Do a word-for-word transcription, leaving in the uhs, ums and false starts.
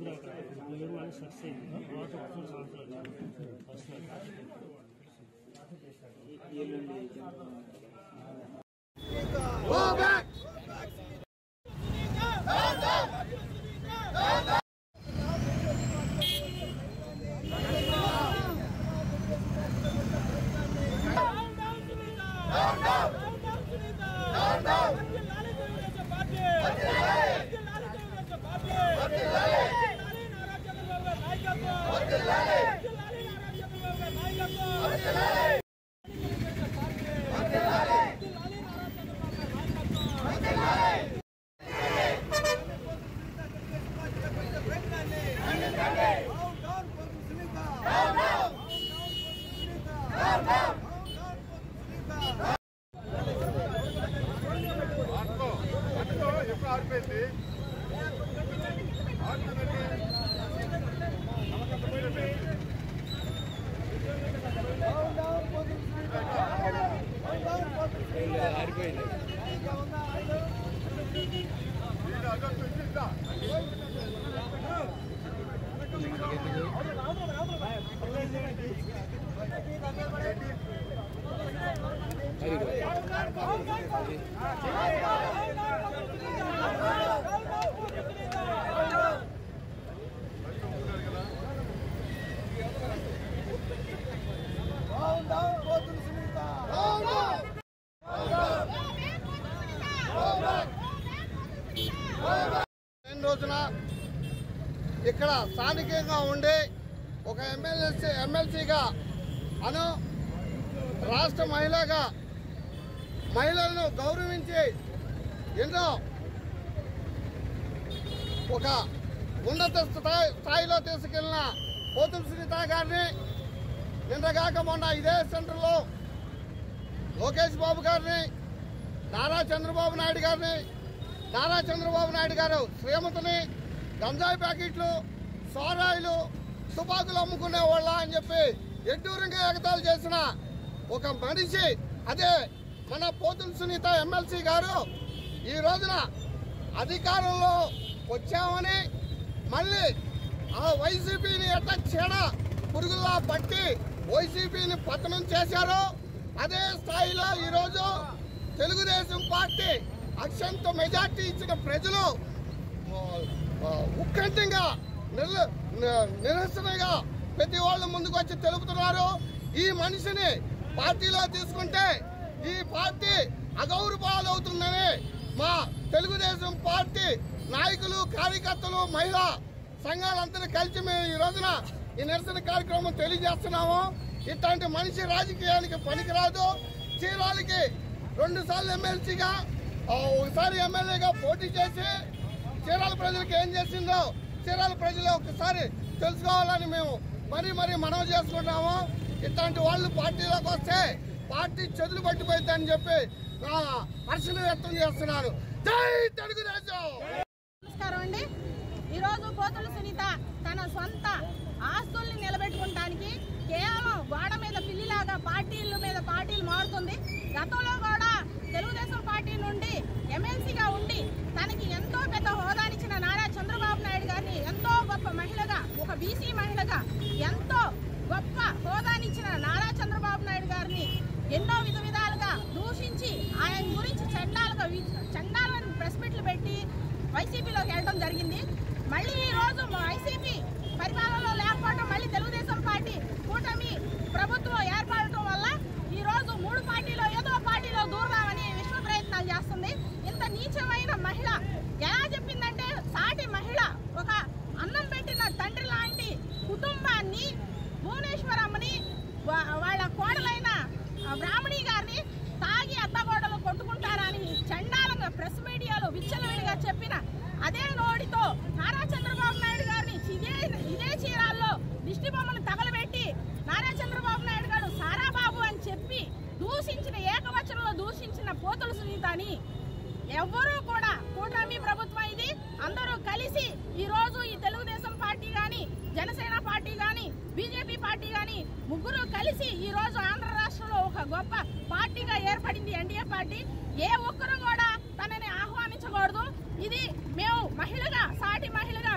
రోజున ఇక్కడ స్థానికంగా ఉండి ఒక ఎమ్మెల్సీ ఎమ్మెల్సీగా అను రాష్ట్ర మహిళగా మహిళలను గౌరవించి ఎన్నో ఒక ఉన్నత స్థాయి స్థాయిలో తీసుకెళ్లిన పోతుల సునీత గారిని నిన్నగాక మొన్న ఇదే సెంటర్లో లోకేష్ బాబు గారిని నారా చంద్రబాబు నాయుడు గారిని నారా చంద్రబాబు నాయుడు గారు శ్రీమతిని గంజాయి ప్యాకెట్లు సోరాయిలు తుపాకులు అమ్ముకునే వాళ్ళ అని చెప్పి ఎడ్డూరంగా ఎగతాలు చేసిన ఒక మనిషి అదే మన పోతుల సునీత ఎమ్మెల్సీ గారు ఈ రోజున అధికారంలో వచ్చామని మళ్ళీ ఆ వైసీపీని ఎట్లా చీడ పురుగుల్లా పట్టి వైసీపీని పతనం చేశారో అదే స్థాయిలో ఈరోజు తెలుగుదేశం పార్టీ అత్యంత మెజార్టీ ఇచ్చిన ప్రజలు ఉత్కంఠంగా నిరసనగా ప్రతి వాళ్ళు ముందుకు వచ్చి తెలుపుతున్నారు. ఈ మనిషిని పార్టీలో తీసుకుంటే ఈ పార్టీ అగౌరవాలవుతుందని మా తెలుగుదేశం పార్టీ నాయకులు కార్యకర్తలు మహిళా సంఘాలందరూ కలిసి మేము ఈ రోజున ఈ నిరసన కార్యక్రమం తెలియజేస్తున్నాము. ఇట్లాంటి మనిషి రాజకీయానికి పనికిరాదు. చీరాలకి రెండు సార్లు ఎమ్మెల్సీగా ఒకసారి ఎమ్మెల్యేగా పోటీ చేసి చీరాల ప్రజలకు ఏం చేసిందో చీరాల ప్రజలు ఒకసారి తెలుసుకోవాలని మేము మరీ మరీ మనవి చేసుకుంటాము. ఇట్లాంటి వాళ్ళు పార్టీలోకి వస్తే పార్టీ చెదులు పట్టిపోయిందని చెప్పి హర్షణ వ్యక్తం చేస్తున్నారు. జై తెలుగుదేశం. నమస్కారం అండి. ఈరోజు పోతుల సునీత తన సొంత ఆస్తుల్ని నిలబెట్టుకోవడానికి కేవలం గోడ మీద పిల్లిలాగా పార్టీల మీద పార్టీలు మారుతుంది. గతంలో కూడా తెలుగుదేశం పార్టీ నుండి ఎమ్మెల్సీగా ఉండి తనకి ఎంతో పెద్ద హోదానిచ్చిన నారా చంద్రబాబు నాయుడు గారిని ఎంతో గొప్ప మహిళగా ఒక బీసీ మహిళగా ఎంతో గొప్ప హోదానిచ్చిన నారా చంద్రబాబు నాయుడు గారిని ఎన్నో విధ విధాలుగా దూషించి ఆయన గురించి చండాలుగా చండాలని ప్రెస్ మీట్లు పెట్టి వైసీపీలోకి వెళ్ళడం జరిగింది. మళ్ళీ ఈ రోజు వైసీపీ పరిపాలనలో లేకపోవడం మళ్ళీ తెలుగుదేశం పార్టీ కూటమి ప్రభుత్వం ఏర్పడటం వల్ల ఈ రోజు మూడు పార్టీలో ఏదో పార్టీలో దూరదామని విశ్వ ప్రయత్నాలు చేస్తుంది. ఇంత నీచమైన మహిళ ఎలా చెప్పిందంటే సాటి మహిళ ఒక అన్నం పెట్టిన తండ్రి లాంటి కుటుంబాన్ని భువనేశ్వరమ్మని వాళ్ళ కోడలైన బ్రాహ్మణి గారిని తాగి అత్తగోడలు కొట్టుకుంటారని చండాలంగా ప్రెస్ మీడియాలో విచ్చలవిడిగా చెప్పిన అదే నోటితో నారా చంద్రబాబు నాయుడు గారిని ఇదే ఇదే చీరాల్లో దిష్టి బొమ్మను తగలబెట్టి నారా చంద్రబాబు నాయుడు గారు సారాబాబు అని చెప్పి దూషించిన ఏకవచనంలో దూషించిన పోతుల సునీతని ఎవరూ కూడా కూటమి ప్రభుత్వం ఇది అందరూ కలిసి ఈ రోజు ఈ తెలుగుదేశం పార్టీ గాని జనసేన పార్టీ గాని బీజేపీ పార్టీ గాని ముగ్గురు కలిసి ఈ రోజు ఆంధ్ర రాష్ట్రంలో ఒక గొప్ప పార్టీగా ఏర్పడింది ఎన్డీఏ పార్టీ. ఏ ఒక్కరు కూడా తనని ఆహ్వానించకూడదు. ఇది మేము మహిళగా సాటి మహిళగా